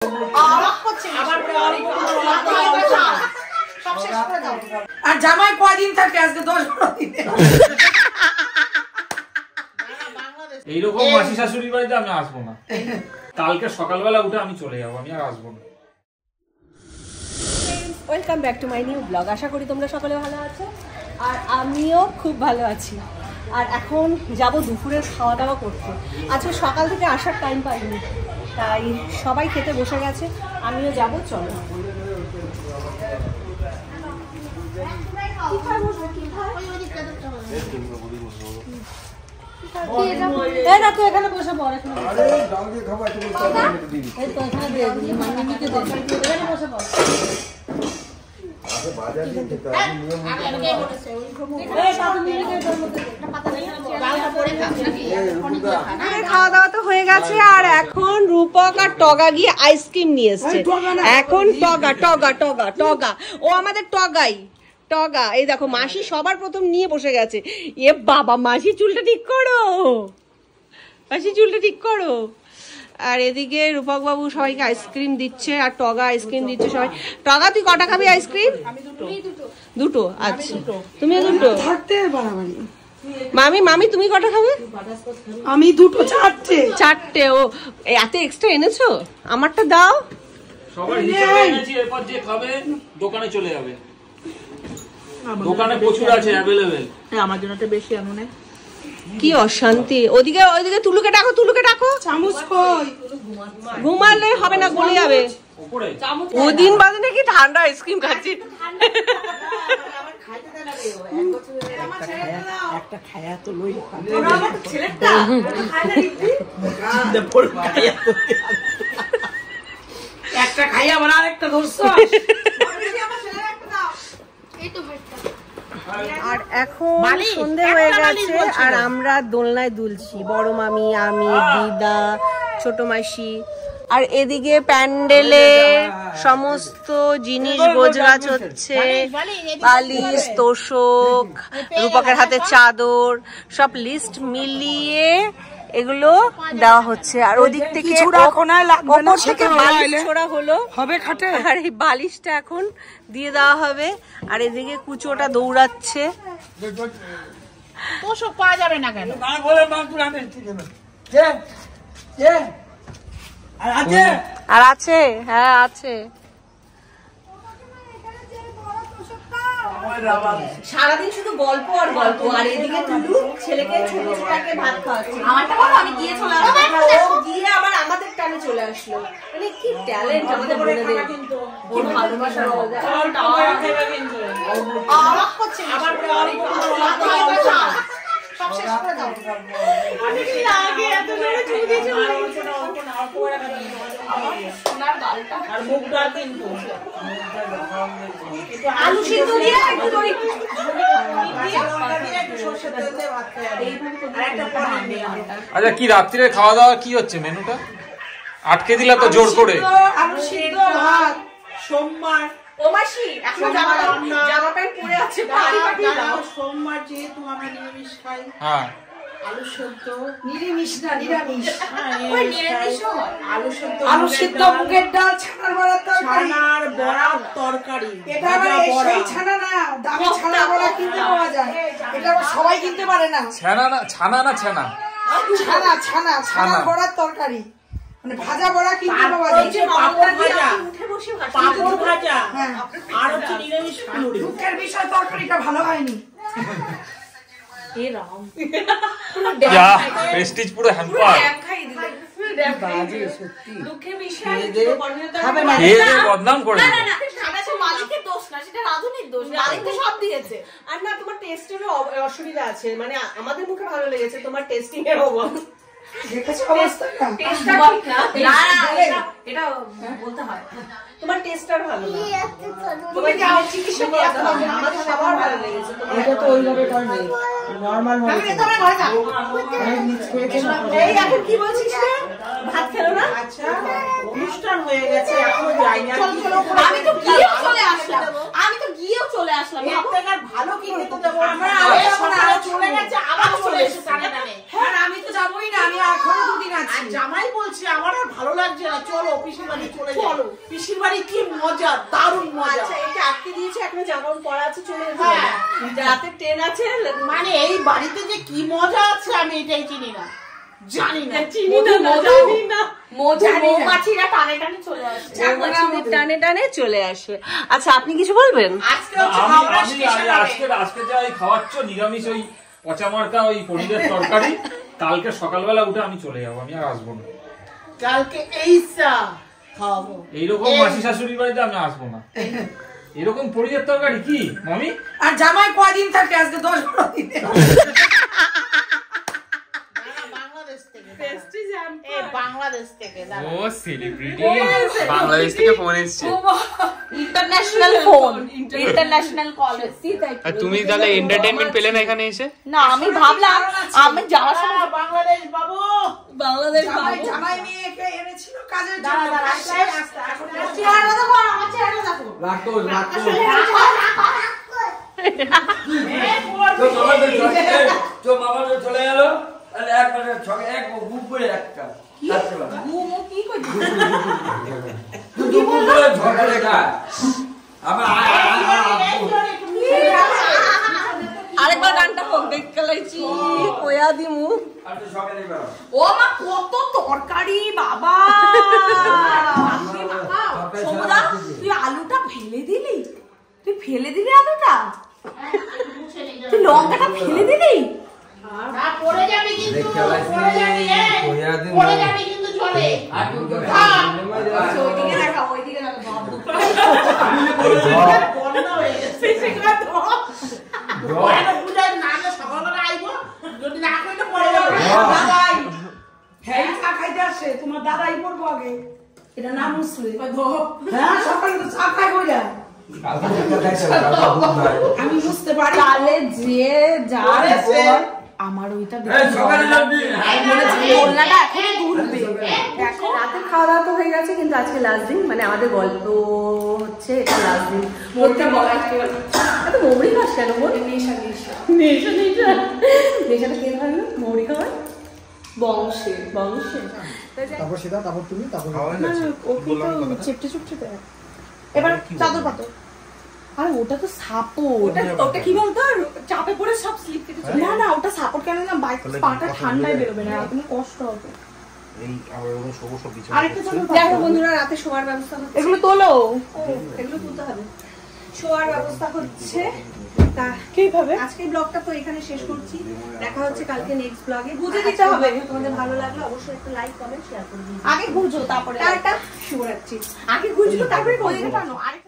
আর জামাই কয়দিন থাকে আজকে 10-12 দিন। এইরকম মাসি শাশুড়ির বাড়িতে আমি আসবো না। কালকে সকালবেলা উঠে আমি চলে যাবো, আমি আর আসবো না। Welcome back to my new blog. আশা করি তোমরা সকলে ভালো আছো আর আমিও খুব ভালো আছি। আর এখন যাব দুপুরের খাওয়া দাওয়া করতে। আজকে সকাল থেকে আসার টাইম পাইনি, তাই সবাই খেতে বসে গেছে, আমিও যাব। চলো এখানে বসে পড়, বসে পড়। খাওয়া দাওয়া তো হয়ে গেছে আর এখন রূপক আর টগা গিয়ে আইসক্রিম নিয়ে এসছে। এখন টগা টগা টগা টগা ও আমাদের টগাই টগা। এই দেখো মাসি সবার প্রথম নিয়ে বসে গেছে। এ বাবা, মাসি চুলটা ঠিক করো, মাসি চুলটা ঠিক করো। আর এদিকে রূপক বাবু সবাইকে আইসক্রিম দিচ্ছে আর টগা আইসক্রিম দিচ্ছে সবাই। টগা তুই কটা খাবি আইসক্রিম? দুটো। আচ্ছা তুমিও দুটো। মামি মামি তুমি কটা খাবে? আমি দুটো। চারটে। ও এত এক্সট্রা এনেছো? আমারটা দাও। সবার হিসেবে এনেছি, এরপর যে খাবে দোকানে চলে যাবে। দোকানে প্রচুর আছে অ্যাভেলেবেল। হ্যাঁ, আমার জন্য একটা বেশি আনো না। কি অশান্তি। ওদিকে ওইদিকে তুলুকে ডাকো, তুলুকে ডাকো। চামচ কই? ঘুমালে হবে না, গলে যাবে। ওদিন বাদে নাকি ঠান্ডা আইসক্রিম খাচ্ছি। একটা খায়া তো লই। একটা খাইয়া আবার আরেকটা ধরছো। আর এখন সন্ধে হয়ে গেছে আর আমরা দোলনায় দুলছি। বড় মামি, আমি, দিদা, ছোট মাসি। আর এদিকে প্যান্ডেলে সমস্ত জিনিস গোছগাছ হচ্ছে। বালিশ, তোষক, রূপকের হাতে চাদর, সব লিস্ট মিলিয়ে এগুলো দেওয়া হচ্ছে। আর ওদিক থেকে ওপর থেকে বালিশ ছোড়া হলো হবে খাটে। আর এই বালিশটা এখন দিয়ে দেওয়া হবে। আর এদিকে কুচোটা দৌড়াচ্ছে। তোষক পাওয়া যাবে না কেন? আর আছে, হ্যাঁ আছে। সারাদিন শুধু গল্প আর গল্প। আর এদিকে টুলু ছেলেকে ছোট ছোটকে ভাত খাওয়াচ্ছে। আমারটা বলো, আমি গিয়ে চলে আসলাম। ও গিয়ে আবার আমাদের টানে চলে আসলো। মানে কি ট্যালেন্ট আমাদের বোনেদের, কিন্তু ওর ভালোবাসা। আলাপ করছে আবার সব শেষ করে দাও। আমি কি লাগে এত জোরে চুদি চলে আমার সোনার গালটা আর মুখটা কিন্তু আলু সিদ্ধ দিয়ে একটু দই দিয়ে একটু সরষে তেল দিয়ে ভাত খাই। আর একটা পনির দিয়ে। আচ্ছা, কি রাত্রিরে খাওয়া দাওয়া কি হচ্ছে মেনুটা? আটকে দিলা তো জোর করে। আলু সিদ্ধ ভাত সোমবার। ও মাসি এখন জামা প্যান্ট পরে আছে, সোমবার যেহেতু আমরা নিরামিষ খাই। হ্যাঁ, আলু সিদ্ধ। নিরামিষ না, নিরামিষ। ওই নিরামিষও হয়। আলু সিদ্ধ, মুগের ডাল, ছানার বড়ার তরকারি। ছানার বড়ার তরকারি। এটা আবার সেই ছানা না, দামি ছানার বড়া কিনতে পাওয়া যায়। এটা আবার সবাই কিনতে পারে না। ছানা না, ছানা না, ছানা ছানা ছানা ছানার বড়ার তরকারি, মানে ভাজা বড়া কিনতে পাওয়া যায়। পাপড় ভাজা, পাপড় ভাজা। হ্যাঁ, আর হচ্ছে নিরামিষ ফুলুরি। দুঃখের বিষয় তরকারিটা ভালো হয়নি। এ রাম, ইয়া প্রেস্টিজ পুরো হ্যাম্পার। বাজে সত্যি। দুঃখের বিষয় খাবে না, এই যে বদনাম করে। না না না, সেটা মালিকের দোষ না, সেটা রাধুনির দোষ। রাধুনি তো সব দিয়েছে। আর না, তোমার টেস্টের অসুবিধা আছে। মানে আমাদের মুখে ভালো লেগেছে, তোমার টেস্টিং এর অভাব। দেখেছো অবস্থাটা? টেস্টটা ঠিক না। না এটা বলতে হয়। তোমার টেস্টটার ভালো না। তোমার কি চিকিৎসা করতে হবে। আমাদের সবার ভালো লেগেছে। এটা তো ওইভাবে করে নরমাল ভাবে। এই এখন কি বলছিস রে? ভাত খেলো না? আচ্ছা, অনুষ্ঠান হয়ে গেছে, এখনো যাইনি। আমি তো গিয়েও চলে আসলাম। ভালো কি খেতে দেবো? আমরা চলে গেছে, আবার চলে এসে টানে টানে। হ্যাঁ, আমি তো যাবোই না, আমি এখনো দুদিন আছি। জামাই বলছে আমার আর ভালো লাগছে না, চলো পিসির বাড়ি চলে চলো। পিসির বাড়ি কি মজা, দারুণ মজা। আচ্ছা এটা আটকে দিয়েছে, এখনো জামা কাপড় পরা আছে, চলে যেতে রাতে ট্রেন আছে। মানে এই বাড়িতে যে কি মজা আছে আমি এটাই চিনি না, জানি না, জানি না। মৌমাছিরা টানে টানে চলে আসে, টানে টানে চলে আসে। আচ্ছা আপনি কিছু বলবেন? আজকে যা খাওয়াচ্ছ নিরামিষ ওই পচামার্কা ওই পনিরের তরকারি, কালকে সকালবেলা উঠে আমি চলে যাবো, আমি আর আসবো না। কালকে এইসা খাবো, এইরকম মাসি শাশুড়ির বাড়িতে আমি আসবো না। এরকম পনিরের তরকারি কি মামি? আর জামাই কয়দিন থাকে? আজকে 10-12 দিন। বাংলাদেশ থেকে ফোন এসছে, ইন্টারন্যাশনাল ফোন, ইন্টারন্যাশনাল কল। আর তুমি তাহলে এন্টারটেইনমেন্ট পেলে না এখানে এসে? না আমি ভাবলাম আমি যাওয়ার সময় বাংলাদেশ বাবু, বাংলাদেশ জামাই মেয়েকে এনেছিল কাজের জন্য। চেহারা দেখো, আমার চেহারা দেখো। রাখো চলে গেল এক বুক করে একটা কি করছিস? আরেকবার গানটা হোক, দেখতে লাগছি কোয়া দিমু। ও মা কত তরকারি বাবা! সমুদা তুই আলুটা ফেলে দিলি, তুই ফেলে দিলি আলুটা, তুই লঙ্কাটা ফেলে দিলি। পড়ে যাবে কিন্তু, পড়ে যাবে কিন্তু চলে। ওইদিকে দেখা, ওইদিকে দেখা। বন্যা হয়ে গেছে। সকালবেলা আইবো, যদি না করলে পড়ে যাবে। দাদাই হ্যাঁ চা খাইতে আসে, তোমার দাদাই পড়বো আগে। এটা নাম মুসলিম। হ্যাঁ সকালে তো চা খাই বইলা। আমি বুঝতে পারি তাহলে যে যা আমার ওইটা রাতে খাওয়া দাওয়া তো হয়ে গেছে, কিন্তু আজকে লাস্ট দিন, মানে আমাদের গল্প হচ্ছে এটা লাস্ট দিন। মৌরি খাস কেন? নেশাটা কে খাবে? মৌরি খাওয়ায় বংশে, বংশে। তারপর সেটা, তারপর তুমি, তারপর চেপটে চুপটে দেয়। এবার চাদর পাতো। আরে ওটা তো সাপোর্ট, ওটা কি বলতো, চাপে পড়ে সব স্লিপ কেটে চলে। না না ওটা সাপোর্ট কেন না, বাইক পাটা ঠান্ডায় বেরোবে না, তুমি কষ্ট হবে। এই আবার ওরকম সব বিছানা। আরেকটা চলো, দেখো বন্ধুরা রাতে শোয়ার ব্যবস্থা হচ্ছে। এগুলো তোলো, এগুলো তুলতে হবে। শোয়ার ব্যবস্থা হচ্ছে। তা কিভাবে আজকে ব্লগটা তো এখানে শেষ করছি, দেখা হচ্ছে কালকে নেক্সট ব্লগে। বুঝে দিতে হবে, তোমাদের ভালো লাগলে অবশ্যই একটা লাইক কমেন্ট শেয়ার করে দিও। আগে বুঝো তারপরে টাটা, শুভরাত্রি। আগে বুঝলো তারপরে করে টানো।